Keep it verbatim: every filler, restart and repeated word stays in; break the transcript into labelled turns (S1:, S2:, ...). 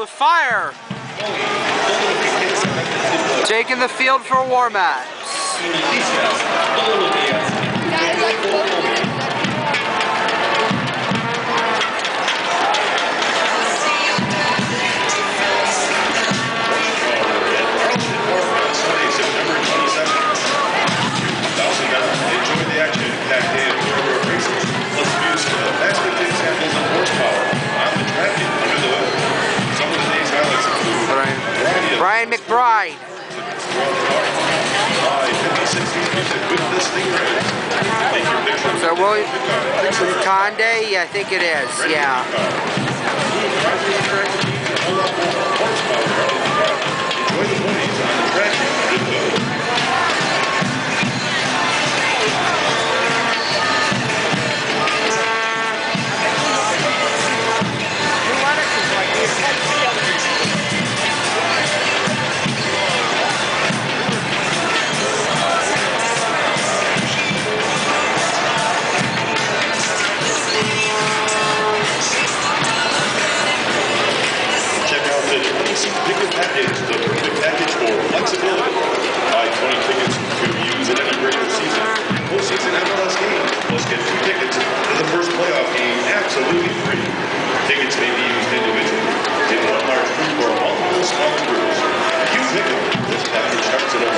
S1: with fire. Taking the field for warm-ups. Brian McBride. So William Conde, I think it is, yeah.
S2: Ticket package, the perfect package for flexibility. Buy twenty tickets to use in any regular season, postseason M L S game. Plus get two tickets to the first playoff game absolutely free. Tickets may be used individually in one large group or multiple small groups. If you pick them, this package starts at